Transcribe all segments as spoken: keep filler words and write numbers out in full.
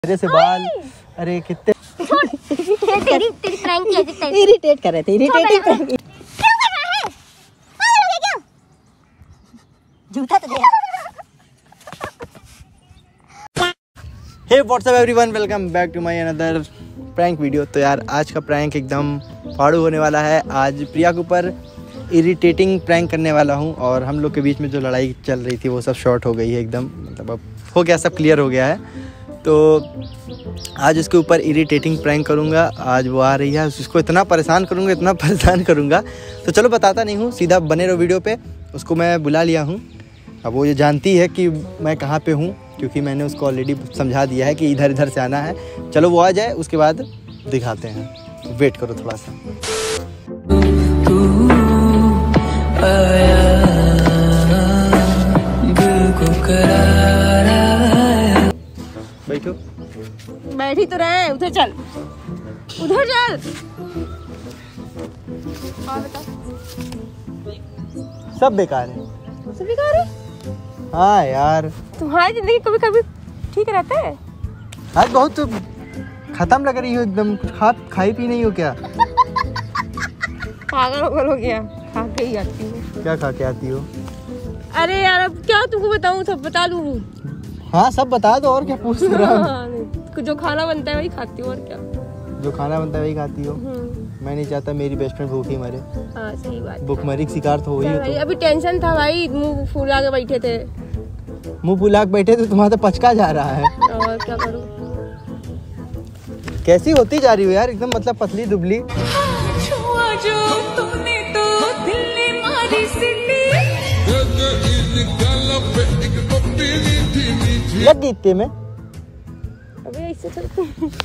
मेरे से बाल, अरे कितने तेरी तेरी प्रैंक किया थे, इरिटेट कर रहे थे, इरिटेटिंग प्रैंक। क्यों कर रहा है? पागल हो गया क्या? जूता तो दे। Hey what's up everyone, welcome back to my another prank video. तो यार आज का प्रैंक एकदम फाड़ू होने वाला है। आज प्रिया के ऊपर इरिटेटिंग प्रैंक करने वाला हूँ और हम लोग के बीच में जो लड़ाई चल रही थी वो सब शॉर्ट हो गई है एकदम, मतलब अब हो गया, सब क्लियर हो गया है। तो आज उसके ऊपर इरिटेटिंग प्रैंक करूँगा। आज वो आ रही है, उसको इतना परेशान करूँगा, इतना परेशान करूँगा। तो चलो बताता नहीं हूँ, सीधा बने रहो वीडियो पे। उसको मैं बुला लिया हूँ। अब वो ये जानती है कि मैं कहाँ पे हूँ, क्योंकि मैंने उसको ऑलरेडी समझा दिया है कि इधर इधर से आना है। चलो वो आ जाए, उसके बाद दिखाते हैं। वेट करो थोड़ा सा। बैठो। बैठी तो रहे, उधर चल, उधर चल। और बता, सब बेकार है। सब बेकार है? हाँ यार, तुम्हारी जिंदगी कभी कभी ठीक रहता है। आज बहुत खत्म लग रही हो एकदम। कुछ खा खाई पी नहीं हो क्या? पागल वगल हो गया, खा के ही आती हूँ। क्या खा के आती हो? अरे यार अब क्या तुमको बताऊँ, सब बता दूँ। हाँ सब बता दो, और क्या पूछ रहा हूँ। हाँ, जो खाना बनता है वही खाती हूँ, और क्या। जो खाना बनता है वही खाती हो। मैं नहीं चाहता मेरी बेस्ट फ्रेंड भूखी मरे। हाँ सही बात। भूखमरी का शिकार तो हो ही हो भाई, अभी टेंशन था भाई, मुंह फुला के बैठे थे। मुंह फुला के बैठे तो तुम्हारा तो पचका जा रहा है। और क्या करूँ। कैसी होती जा रही हो यार, एकदम मतलब पतली दुबली। लग गई इतने में। अबे इससे चल।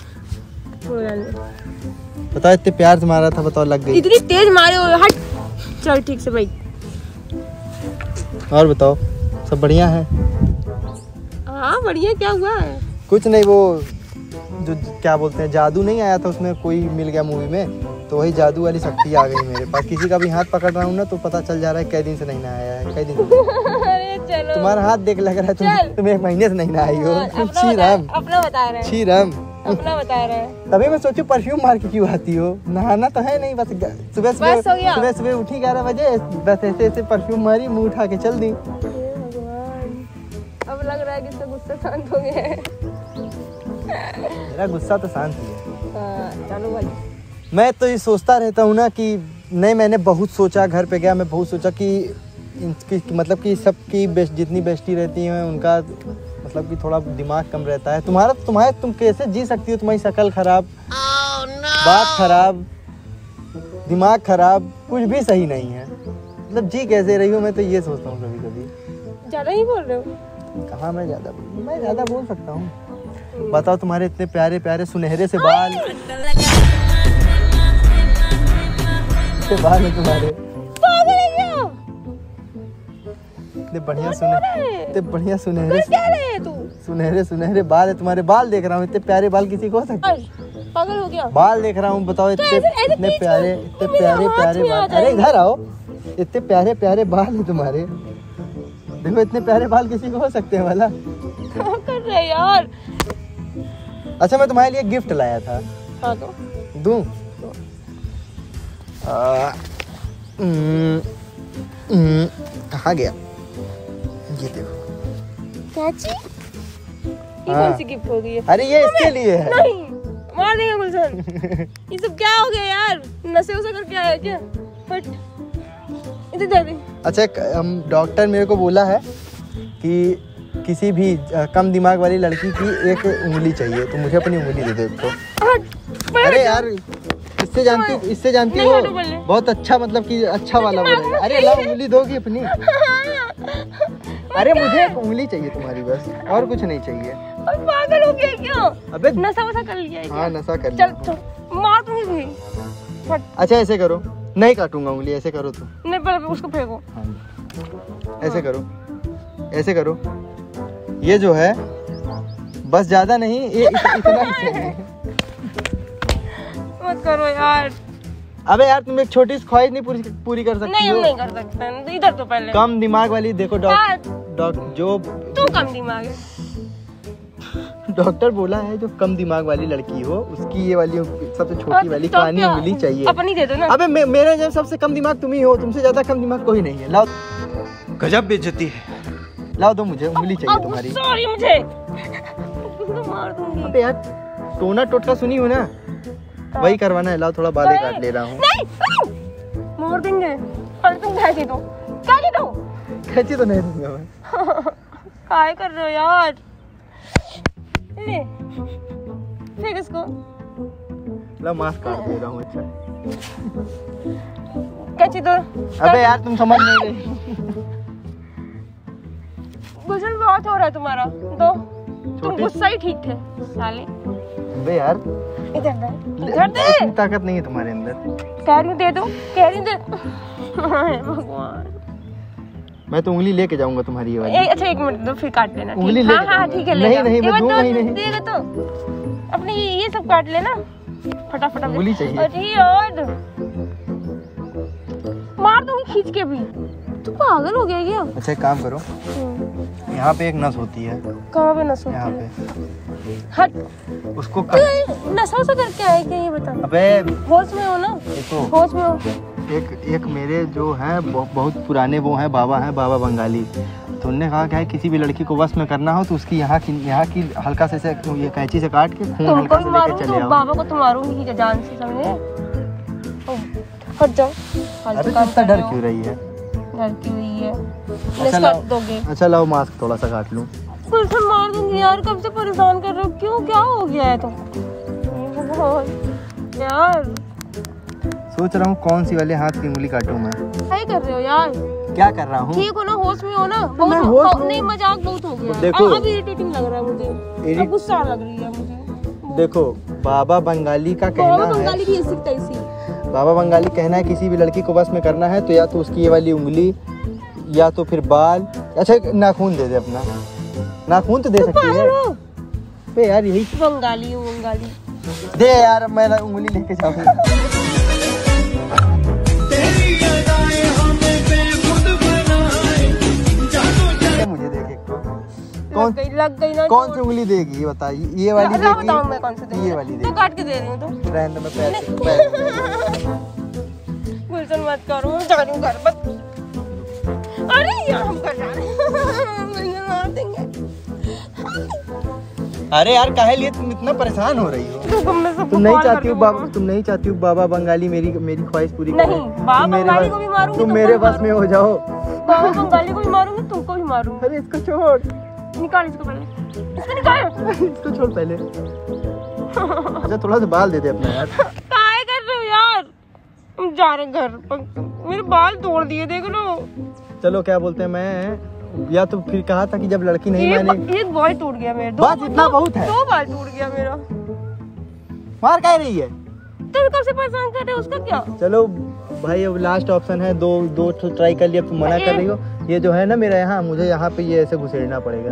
बताओ, इतने प्यार से मारा था, बताओ लग गई। इतनी तेज मारे हो, हट। चल ठीक से भाई। और बताओ, सब बढ़िया है? हाँ बढ़िया। क्या हुआ है? कुछ नहीं, वो जो क्या बोलते हैं, जादू नहीं आया था उसमें, कोई मिल गया मूवी में, तो वही जादू वाली शक्ति आ गई मेरे पास। किसी का भी हाथ पकड़ रहा हूँ ना तो पता चल जा रहा है कई दिन से नहीं ना आया है। कई दिन अरे चलो, तुम्हारा हाथ देख लग रहा है तुम तुम एक महीने से नहीं ना आई हो। छी राम, अपना बता रहे हैं, छी राम, अपना बता रहे हैं। तभी मैं सोचू परफ्यूम मार के क्यों आती हो। नहाना तो है नहीं, बस सुबह सुबह सुबह सुबह उठी ग्यारह बजे, बस ऐसे ऐसे परफ्यूम मारी, मुँह उठा के चल दी। अब लग रहा है कि इसका गुस्सा शांत हो गया है। मेरा गुस्सा तो शांत ही है। हाँ, चलो भाई। मैं तो ये सोचता रहता हूँ ना कि नहीं, मैंने बहुत सोचा, घर पे गया मैं बहुत सोचा कि इनकी मतलब कि सबकी बेस्ट जितनी बेस्टी रहती हैं उनका मतलब कि थोड़ा दिमाग कम रहता है। तुम्हारा तुम्हारे तुम कैसे जी सकती हो? तुम्हारी शक्ल खराब, oh, no! बात खराब, दिमाग खराब, कुछ भी सही नहीं है। मतलब जी कैसे रही हो? मैं तो ये सोचता हूँ कभी कभी। ज्यादा ही बोल रहे हो। कहाँ मैं ज्यादा बोल मैं ज्यादा बोल सकता हूँ। बताओ, तुम्हारे इतने प्यारे प्यारे सुनहरे से बाल, इतने बाल है तुम्हारे, पागल है क्या? इतने बढ़िया सुनहरे, इतने बढ़िया सुनहरे क्या रहे तू? सुनहरे सुनहरे बाल है तुम्हारे। बाल देख रहा हूँ, इतने प्यारे बाल किसी को हो सकते? पागल हो गया। बाल देख रहा हूँ, बताओ इतने इतने प्यारे, इतने प्यारे प्यारे बाल। अरे इधर आओ, इतने प्यारे प्यारे बाल है तुम्हारे। देखो इतने प्यारे बाल किसी को हो सकते हैं वाला? क्या कर रहे यार? अच्छा, मैं तुम्हारे लिए गिफ्ट लाया था। हाँ तो दूं? कहाँ गया? ये देखो। कैची? ये हाँ। कौन सी गिफ्ट हो गई है? अरे ये इसके लिए है। नहीं, मार देंगे गुलशन। ये सब क्या हो गया यार? नशे उसे करके आया क्या? हट, इधर दे दे। अच्छा, हम डॉक्टर मेरे को बोला है कि किसी भी कम दिमाग वाली लड़की की एक उंगली चाहिए, तो मुझे अपनी उंगली दे दो एक तो। अरे यार, इससे जानती इससे जानती हो बहुत अच्छा, मतलब कि अच्छा वाला बोलेगा। अरे ला, उंगली दोगी अपनी? अरे मुझे एक उंगली चाहिए तुम्हारी, बस और कुछ नहीं चाहिए। पागल हो गया क्यों? अबे नशा वशा कर लिया है? हाँ नशा कर लिया। चल चल, मार दूंगी तुझे। अच्छा ऐसे करो, नहीं काटूंगा उंगली, ऐसे करो तो। नहीं, पहले उसको फेंको। ऐसे करो, ऐसे करो। ये जो है बस, ज्यादा नहीं, ये इत, इतना ही चाहिए। मत करो यार। अबे यार, तुम एक छोटी सी ख्वाहिश नहीं पूरी पूरी कर सकती नहीं, हो? नहीं कर सकते। इधर तो पहले कम दिमाग वाली देखो डॉक्टर, जो तू कम दिमाग है। डॉक्टर बोला है जो कम दिमाग वाली लड़की हो उसकी ये वाली सबसे छोटी वाली तो कानी क्या? उंगली चाहिए। अपनी दे दो ना। अबे मे, मेरे जब सबसे कम दिमाग तुम ही हो, तुमसे ज्यादा कम दिमाग कोई नहीं है। लाओ, गजब बेइज्जती है। लाओ दो, मुझे उंगली चाहिए तुम्हारी। सॉरी मुझे मार दूंगी। अबे यार टोना टोटका सुनी हो ना, वही करवाना है। लाओ थोड़ा बाल काट ले रहा हूँ। नहीं मार देंगे। अरे तुम कैसी दो कैसी दो कैची तो नहीं दूंगा मैं। काय कर रहे हो यार? ले फेंक इसको। ला मास्क काट दे रहा हूँ। अच्छा कैची दो। अबे यार तुम समझ नहीं रही। गुस्सा बहुत हो रहा है तुम्हारा। दो तुम गुस्सा ही ठीक थे साले। अबे यार इधर दे इधर दे। इतनी ताकत नहीं है तुम्हारे अंदर। कह रही हूँ दे दो, कह रही हूँ दे। भगवान मैं तो उंगली लेके जाऊंगा तुम्हारी ये वाली। ए, अच्छा एक मिनट दो फिर काट लेना। उंगली हाँ हाँ ठीक है नहीं नहीं मैं दूंगा ही नहीं। देगा तो अपने ये, ये सब काट लेना फटाफट। उंगली चाहिए। अरे यार मार दूंगी खींच के भी। तू पागल हो गया क्या? अच्छा एक काम करो, यहाँ पे एक नस होती है। कहाँ पे नस होती यहाँ है? पे हट उसको तू नशा से करके आए क्या ये बता। अबे होश में हो ना? देखो होश में हो। एक एक मेरे जो है बहुत पुराने वो हैं बाबा हैं, बाबा बंगाली। तो उन्होंने कहा क्या है किसी भी लड़की को वश में करना हो तो उसकी यहाँ की यहाँ की हल्का से, से ये कैंची से काट के खून तुमको हल्का भी से लेके मारूंगी चले तो आओ। बाबा को तो मारूंगी ही जान से, समझे? हट जाओ। अरे तो इतना डर क्यों रही है? डर क्यों हुई है? अच्छा काट लाओ, दोगे? अच्छा लाओ मास्क थोड़ा सा काट लूँ। फिर से मार दूंगी यार। कब से परेशान कर रहे हो? क्यों क्या हो गया है? तो यार सोच रहा हूँ कौन सी वाले हाथ की उंगली काटूं मैं। क्या ही कर रहे हो यार? क्या कर रहा हूँ? ठीक हो ना? होश में हो ना? मैं बहुत होश हो, में नहीं मजाक बहुत हो गया। देखो। अब इरिटेटिंग लग रहा है मुझे। इरि- अब गुस्सा लग रही है मुझे। देखो बाबा बंगाली का बाबा कहना बंगाली है, की ऐसी तैसी। बाबा बंगाली कहना है किसी भी लड़की को बस में करना है तो या तो उसकी ये वाली उंगली या तो फिर बाल। अच्छा एक नाखून दे दे अपना। नाखून तो दे सकती है। बे यार यही बंगाली हूँ बंगाली। दे यार, मैं उंगली लेके जाऊंगा। मुझे देख एक तो कौन लग गई लग गई ना। कौन सी उंगली देगी ये बता। ये वाली अल्लाह देगी? बताऊं मैं कौन सी देगी? ये वाली तो देगी। काट के दे रही हूँ तो। रहने दो, मैं पैर पैर गुलशन मत करो, मैं जा रही हूँ घर मत। अरे यार हम कर रहे हैं। मुझे मार देंगे। अरे यार काहे लिए तुम इतना परेशान हो रही हो? तू तुम में सबको तुम नहीं कॉल चाहती हो कर बाबा, दूंगा। तुम नहीं चाहती हो बाबा बंगाली मेरी मेरी ख्वाहिश पूरी करे? नहीं, बाबा तुम मेरे बंगाली बस- को भी मारूंगी, तुम तुमको मेरे भी बस में हो जाओ। बाबा बंगाली को भी मारूंगी, तुमको भी मारूंगी। अरे इसको छोड़, निकाल इसको पहले, इसको निकाल। इसको छोड़ पहले। अच्छा थोड़ा सा बाल दे दे अपना यार। काय कर रहे हो यार? हम जा रहे घर पर। मेरे बाल तोड़ दिए देख लो। चलो क्या बोलते हैं, मैं या तो फिर कहा था कि जब लड़की नहीं एक, माने। एक बॉय टूट गया मेरा। दो बस इतना दो- बहुत है। दो बाल टूट गया मेरा। मार कह रही है? तुम कब से परेशान कर रहे हो? उसका क्या? चलो भाई अब लास्ट ऑप्शन है, दो दो ट्राई कर लिया, तुम मना कर रही हो। ये जो है ना मेरा यहाँ, मुझे यहाँ पे ये ऐसे घुसेड़ना पड़ेगा।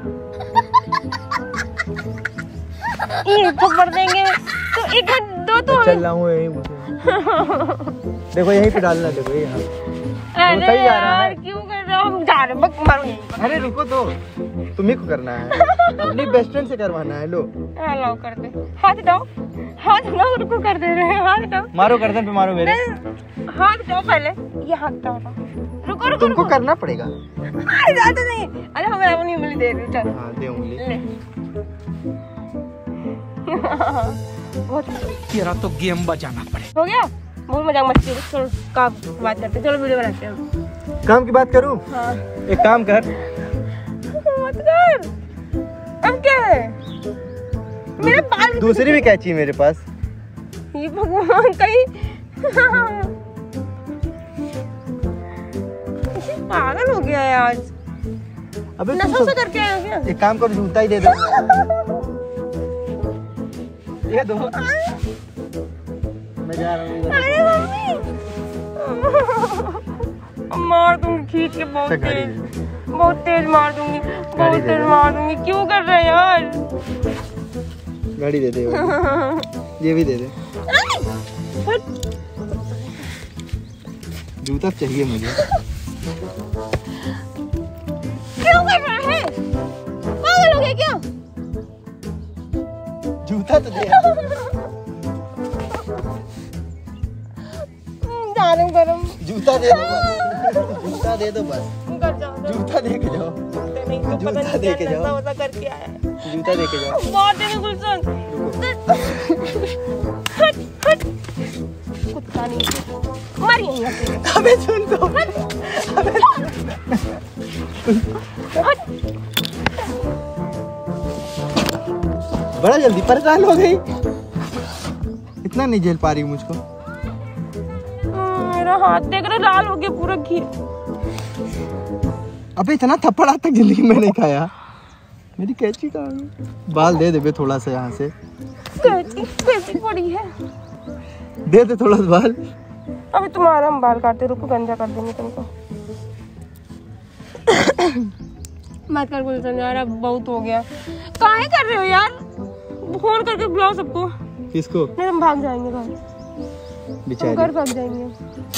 ये थप्पड़ देंगे तो एक दो तो चल रहा हूँ यहीं घुसे। देखो यहीं पे डालना, देखो यहाँ। अरे सही जा रहा यार है। क्यों कर रहे हो? हम जा रहे हैं, बक मारो यहीं पर। अरे रुको तो, तुम्ही को करना है, अपनी बेस्ट फ्रेंड से करवाना है। लो हेलो कर दे, हाथ हटाओ, हाथ हटाओ। रुको कर दे रहे हैं, हाथ हटाओ। मारो, गर्दन पे मारो मेरे। नहीं, हाथ हटाओ पहले, ये हाथ हटाओ। रुको रुको तुमको रुको। करना पड़ेगा। अरे ज्यादा नहीं। अरे हमें अपनी उंगली दे रही हूँ, चल हाँ दे उंगली। ले। बहुत तेरा तो गेम बजाना पड़ेगा। हो गया? बहुत मजाक मस्ती। चलो काम बात करते हैं, चलो वीडियो बनाते हैं। काम की बात करूँ? हाँ एक काम कर, मत कर। अब क्या है? मेरे बाल दूसरी भी कैची है मेरे पास। ये भगवान कहीं पागल हो गया है आज। अबे तुम नशा सब- से करके आए हो क्या? एक काम करो, जूता ही दे दो। ये दो, मैं जा रहा हूँ इधर। अरे मम्मी मार दूंगी खींच के, बहुत अच्छा, गाड़ी तेज, दे दे। बहुत तेज मार दूंगी, गाड़ी बहुत दे तेज दे। मार दूंगी। क्यों कर रहे हैं यार? गाड़ी दे दे, ये भी दे दे। जूता चाहिए मुझे। क्यों कर रहा है? पागल हो गया क्या? जूता तो दे। गरम गरम जूता दे दो बस, जूता दे दो बस, कर जाओ जूता दे के जाओ, नहीं तो पता जूता नहीं दे के क्या जाओ। नशा वसा करके आया है। जूता दे के जाओ। बहुत देंगे गुलशन। हट हट कुत्ता नहीं मर यहीं अकेले। अबे सुन तो। बड़ा जल्दी परेशान हो गई, इतना नहीं झेल पा रही मुझको। मेरा हाथ देख रहा लाल हो गया पूरा घी। अबे इतना थप्पड़ आज तक जिंदगी में नहीं खाया। मेरी कैची कहाँ है? बाल दे दे बे थोड़ा सा यहाँ से, कैसी कैसी पड़ी है। दे दे थोड़ा सा बाल। अभी तुम्हारा हम बाल काटते, रुको गंजा कर देंगे तुमको। मत कर गुलशन यार, अब बहुत हो गया। काहे कर रहे हो यार? फोन करके बुलाओ सबको, किसको? नहीं हम भाग जाएंगे घर, हम बेचारी। घर भाग जाएंगे।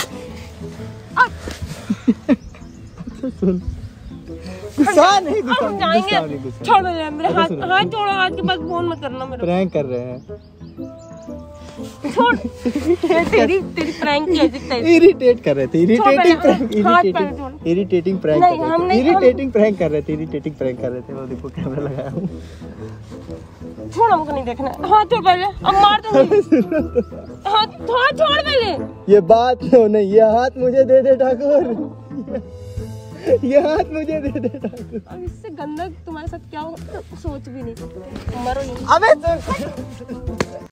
सुन, गुस्सा नहीं, गुस्सा हम नहीं, जाएंगे। गुस्सा नहीं, गुस्सा नहीं। छोड़ो यार मेरे हाथ, सुनो। हाथ छोड़ो, हाथ के पास फोन मत करना मेरा। प्रैंक कर रहे हैं। छोड़। तेरी तेरी प्रैंक कैसी तैसी। इरिटेट कर रहे थे, इरिटेटिंग प्रैंक, हाथ पैर इरिटेटिंग छोड़। इरिटेटिंग प्रैंक नहीं, कर रहे हम थे, नहीं- हम- इरिटेटिंग प्रैंक कर रहे थे, इरिटेटिंग प्रैंक कर रहे थे। वो देखो कैमरा लगाया हूँ। छोड़, हमको नहीं देखना है। हाथ छोड़ पहले, अब मार दूंगी। हाथ हाथ छोड़ पहले। ये बात हो नहीं, ये हाथ मुझे दे दे ठाकुर, ये हाथ मुझे दे दे ठाकुर। अब इससे गंदा तुम्हारे साथ क्या होगा सोच भी नहीं सकते। मरो नहीं। अबे तो